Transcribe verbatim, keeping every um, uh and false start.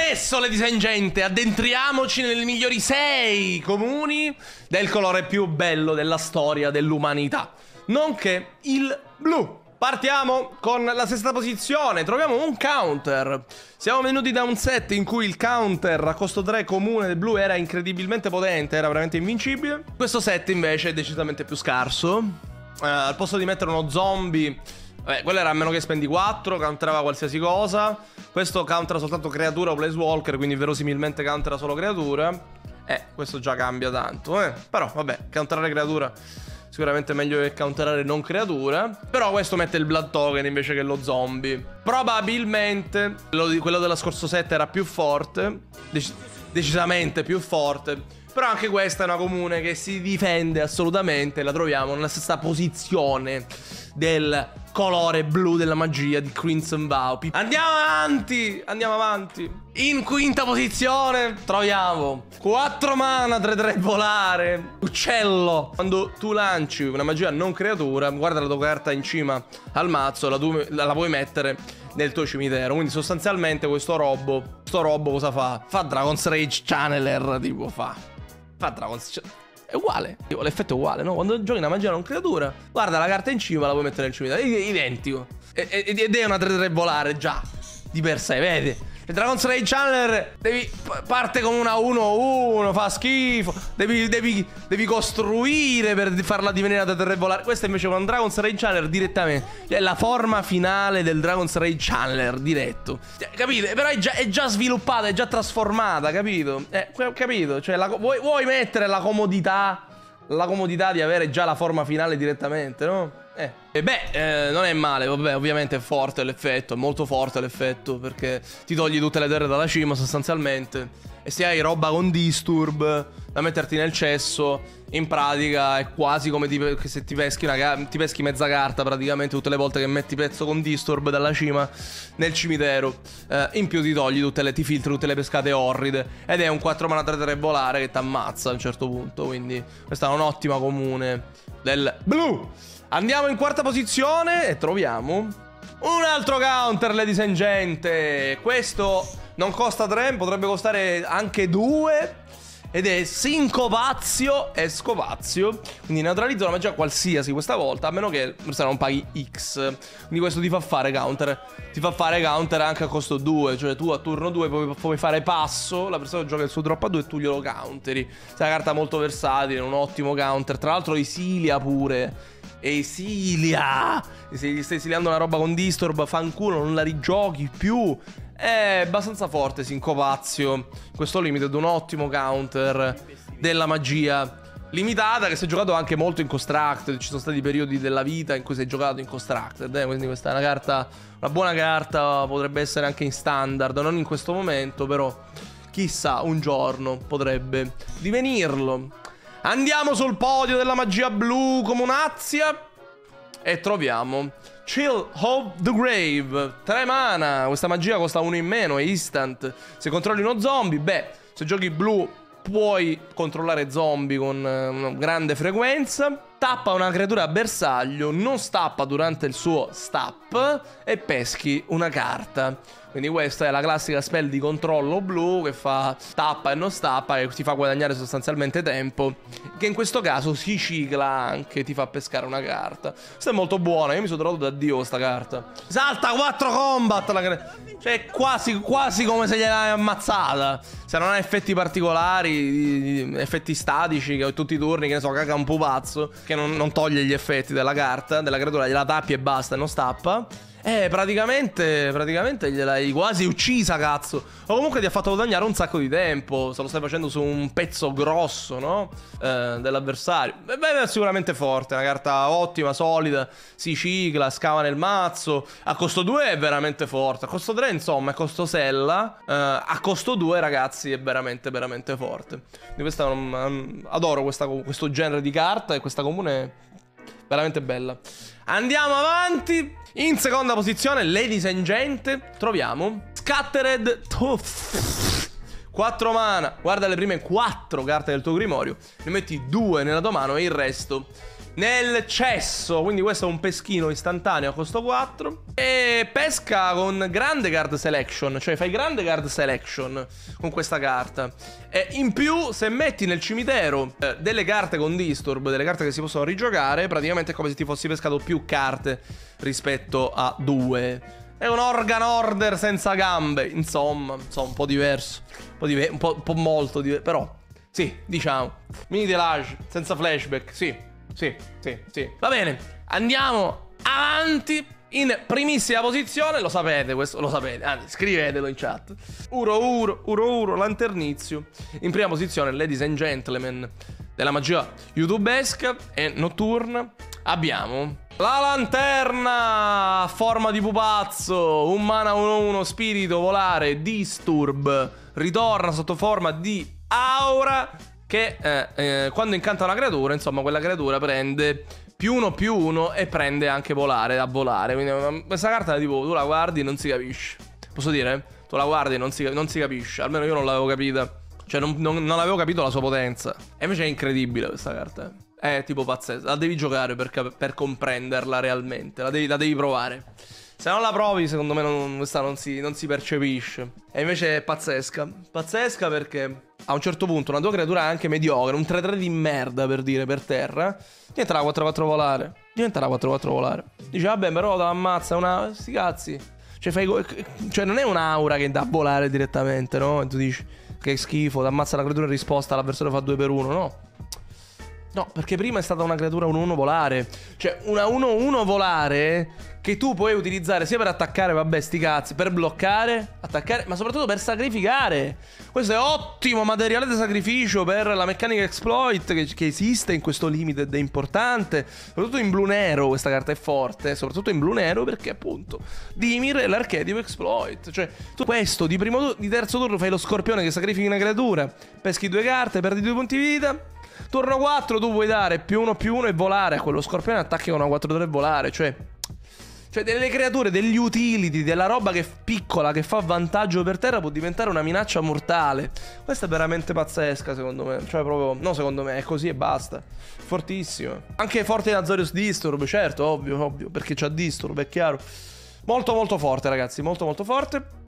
adesso, ladies and gente, addentriamoci nelle migliori sei comuni del colore più bello della storia dell'umanità, nonché il blu. Partiamo con la sesta posizione. Troviamo un counter. Siamo venuti da un set in cui il counter a costo tre comune del blu era incredibilmente potente, era veramente invincibile. Questo set invece è decisamente più scarso. uh, Al posto di mettere uno zombie, vabbè, quello era a meno che spendi quattro, counterava qualsiasi cosa. Questo countera soltanto creatura o planeswalker, quindi verosimilmente countera solo creatura. Eh, questo già cambia tanto, eh Però vabbè, counterare creatura sicuramente meglio che counterare non creatura. Però questo mette il blood token invece che lo zombie. Probabilmente quello dello scorso set era più forte, dec decisamente più forte. Però anche questa è una comune che si difende assolutamente. La troviamo nella stessa posizione del colore blu della magia di Crimson Vow. Andiamo avanti, andiamo avanti. In quinta posizione troviamo quattro mana, tre tre volare, uccello. Quando tu lanci una magia non creatura, guarda la tua carta in cima al mazzo, la, tu, la, la puoi mettere nel tuo cimitero. Quindi sostanzialmente questo robo, questo robo cosa fa? Fa Dragon's Rage Channeler, tipo fa Fa Dragon's Channeler. È uguale, l'effetto è uguale, no? Quando giochi una magia non creatura, guarda la carta in cima, la puoi mettere nel cimitero. È identico. Ed è una tre tre volare già di per sé, vedi? Il Dragon's Rage Channeler devi, parte come una uno uno, fa schifo. Devi, devi, devi costruire per farla divenire una tre tre volare. Questa invece con Dragon's Rage Channeler direttamente è la forma finale del Dragon's Rage Channeler diretto. Capite? Però è già, è già sviluppata, è già trasformata, capito? Eh, capito? Cioè la, vuoi, vuoi mettere la comodità La comodità di avere già la forma finale direttamente, no? Eh. E beh, eh, non è male, vabbè, ovviamente è forte l'effetto, è molto forte l'effetto, perché ti togli tutte le terre dalla cima sostanzialmente. E se hai roba con disturb da metterti nel cesso, in pratica è quasi come ti, che se ti peschi, una, ti peschi mezza carta praticamente tutte le volte che metti pezzo con disturb dalla cima nel cimitero. eh, In più ti togli tutte le, ti filtri tutte le pescate orride. Ed è un quattro mana tre tre volare che ti ammazza a un certo punto. Quindi questa è un'ottima comune del blu. Andiamo in quarta posizione e troviamo un altro counter, ladies and gente. Questo non costa tre, potrebbe costare anche due. Ed è Sincopazio e Scopazio. Quindi neutralizza una magia qualsiasi questa volta, a meno che non paghi X. Quindi questo ti fa fare counter. Ti fa fare counter anche a costo due. Cioè tu a turno due puoi, puoi fare passo, la persona gioca il suo drop a due e tu glielo counteri. È una carta molto versatile, un ottimo counter. Tra l'altro Isilia pure. Esilia! Se gli stai esiliando una roba con disturb, fanculo, non la rigiochi più. È abbastanza forte Sincopazio. Questo limited è un ottimo counter della magia limitata, che si è giocato anche molto in Constructed. Ci sono stati periodi della vita in cui si è giocato in Constructed, eh? Quindi questa è una carta, una buona carta. Potrebbe essere anche in standard, non in questo momento, però chissà, un giorno potrebbe divenirlo. Andiamo sul podio della magia blu comunazia e troviamo Chill of the Grave. tre mana. Questa magia costa uno in meno, è instant. Se controlli uno zombie, beh, se giochi blu puoi controllare zombie con una grande frequenza. Tappa una creatura a bersaglio, non stappa durante il suo stap e peschi una carta. Quindi questa è la classica spell di controllo blu che fa tappa e non stappa, e ti fa guadagnare sostanzialmente tempo, che in questo caso si cicla anche, ti fa pescare una carta. Questa è molto buona, io mi sono trovato da Dio questa carta. Salta quattro combat, la cioè quasi, quasi come se gliel'hai ammazzata. Se non ha effetti particolari, effetti statici, che tutti i turni, che ne so, caga un pupazzo, che non, non toglie gli effetti della carta, della creatura, gliela tappi e basta e non stappa. Eh, praticamente, praticamente gliel'hai quasi uccisa, cazzo. O comunque ti ha fatto guadagnare un sacco di tempo. Se lo stai facendo su un pezzo grosso, no? Eh, dell'avversario. Beh, è sicuramente forte, è una carta ottima, solida. Si cicla, scava nel mazzo. A costo due è veramente forte. A costo tre, insomma, è costo sella. Eh, a costo due, ragazzi, è veramente, veramente forte. Quindi questa è un, um, adoro questa, questo genere di carta, e questa comune è veramente bella. Andiamo avanti. In seconda posizione, ladies and gente, troviamo Scattered Tooth. quattro mana. Guarda le prime quattro carte del tuo grimorio, ne metti due nella tua mano e il resto nel cesso. Quindi questo è un peschino istantaneo a costo quattro. E pesca con grande card selection. Cioè fai grande card selection con questa carta. E in più, se metti nel cimitero eh, delle carte con disturb, delle carte che si possono rigiocare, praticamente è come se ti fossi pescato più carte rispetto a due. È un organ order senza gambe. Insomma, insomma un po' diverso. Un po', diver un po', un po' molto diverso. Però, sì, diciamo. Mini delage, senza flashback. Sì, sì, sì, sì. Va bene, andiamo avanti. In primissima posizione, lo sapete, questo lo sapete, anzi scrivetelo in chat. Uro Uro, Uro Uro, Lanternizio. In prima posizione, ladies and gentlemen, della magia youtubesca e notturna, abbiamo la lanterna a forma di pupazzo, un mana uno uno, spirito volare, disturb, ritorna sotto forma di aura che eh, eh, quando incanta una creatura, insomma quella creatura prende più uno più uno e prende anche volare, da volare. Quindi questa carta tipo tu la guardi e non si capisce. Posso dire? Tu la guardi e non si, non si capisce. Almeno io non l'avevo capita. Cioè non, non, non avevo capito la sua potenza. E invece è incredibile questa carta. È tipo pazzesca. La devi giocare per, per comprenderla realmente. La devi, la devi provare. Se non la provi, secondo me non, questa non si, non si percepisce. E invece è pazzesca. Pazzesca perché a un certo punto una tua creatura anche mediocre, un tre tre di merda per dire, per terra, diventerà quattro quattro volare. Diventerà quattro quattro volare. Dice vabbè però te l'ammazza una... sti cazzi. Cioè fai... Cioè non è un'aura che dà a volare direttamente, no? E tu dici che schifo, ti ammazza la creatura in risposta, l'avversario fa due per uno, no? No, perché prima è stata una creatura uno uno volare. Cioè una uno uno volare che tu puoi utilizzare sia per attaccare, vabbè sti cazzi, per bloccare, attaccare, ma soprattutto per sacrificare. Questo è ottimo materiale di sacrificio per la meccanica exploit che, che esiste in questo limited, è importante. Soprattutto in blu nero questa carta è forte, soprattutto in blu nero perché appunto Dimir è l'archetipo exploit. Cioè tu questo di, primo, di terzo turno fai lo scorpione che sacrifichi una creatura, peschi due carte, perdi due punti vita. Turno quattro tu puoi dare più uno più uno e volare a quello scorpione, attacchi con una quattro tre e volare. Cioè Cioè delle creature, degli utility, della roba che è piccola, che fa vantaggio per terra, può diventare una minaccia mortale. Questa è veramente pazzesca secondo me. Cioè proprio, no secondo me, è così e basta. Fortissima. Anche forte in Azorius Disturb, certo, ovvio, ovvio, perché c'ha Disturb, è chiaro. Molto molto forte ragazzi, molto molto forte.